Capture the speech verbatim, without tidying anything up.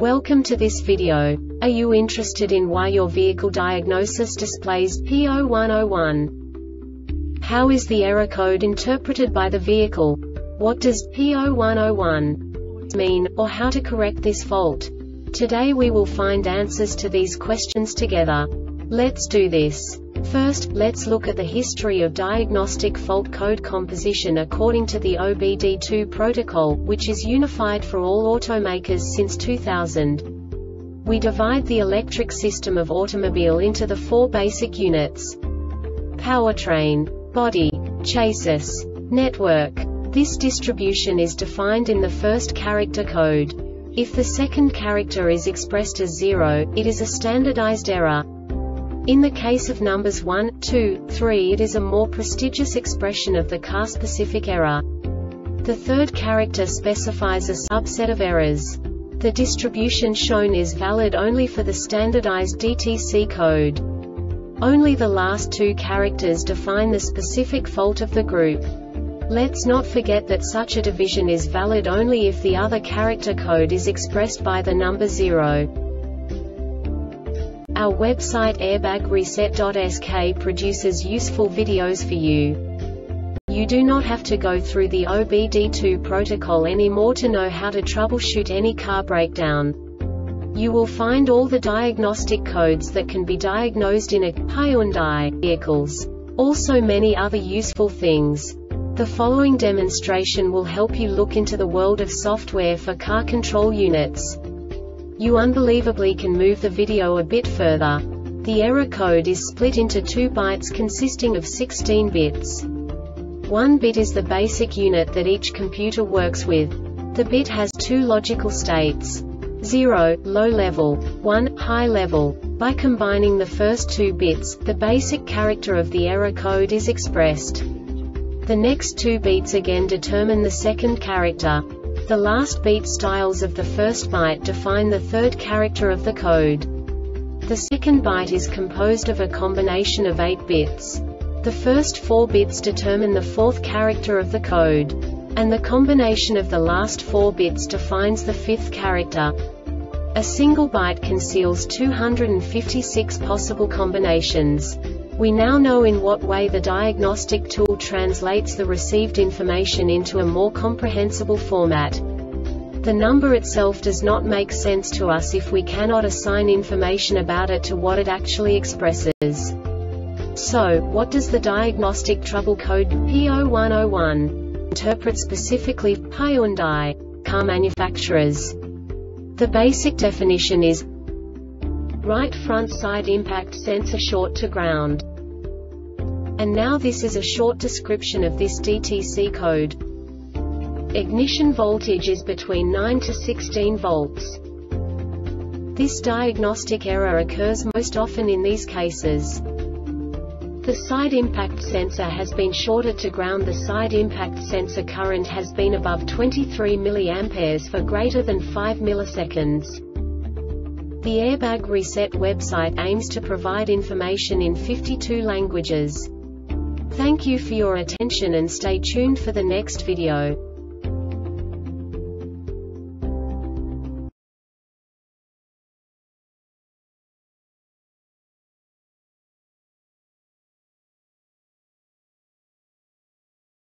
Welcome to this video. Are you interested in why your vehicle diagnosis displays P zero one zero one? How is the error code interpreted by the vehicle? What does P zero one zero one mean, or how to correct this fault? Today we will find answers to these questions together. Let's do this. First, let's look at the history of diagnostic fault code composition according to the O B D two protocol, which is unified for all automakers since two thousand. We divide the electric system of automobile into the four basic units: powertrain, body, chassis, network. This distribution is defined in the first character code. If the second character is expressed as zero, it is a standardized error. In the case of numbers one, two, three, it is a more prestigious expression of the car-specific error. The third character specifies a subset of errors. The distribution shown is valid only for the standardized D T C code. Only the last two characters define the specific fault of the group. Let's not forget that such a division is valid only if the other character code is expressed by the number zero. Our website airbag reset dot S K produces useful videos for you. You do not have to go through the O B D two protocol anymore to know how to troubleshoot any car breakdown. You will find all the diagnostic codes that can be diagnosed in a Hyundai vehicles. Also many other useful things. The following demonstration will help you look into the world of software for car control units. You unbelievably can move the video a bit further. The error code is split into two bytes consisting of sixteen bits. One bit is the basic unit that each computer works with. The bit has two logical states: zero, low level, one, high level. By combining the first two bits, the basic character of the error code is expressed. The next two bits again determine the second character. The last beat styles of the first byte define the third character of the code. The second byte is composed of a combination of eight bits. The first four bits determine the fourth character of the code. And the combination of the last four bits defines the fifth character. A single byte conceals two hundred fifty-six possible combinations. We now know in what way the diagnostic tool translates the received information into a more comprehensible format. The number itself does not make sense to us if we cannot assign information about it to what it actually expresses. So, what does the diagnostic trouble code P zero one zero one interpret specifically for Hyundai car manufacturers? The basic definition is right front side impact sensor short to ground. And now this is a short description of this D T C code. Ignition voltage is between nine to sixteen volts. This diagnostic error occurs most often in these cases. The side impact sensor has been shorted to ground. The side impact sensor current has been above twenty-three milliamperes for greater than five milliseconds. The Airbag Reset website aims to provide information in fifty-two languages. Thank you for your attention and stay tuned for the next video.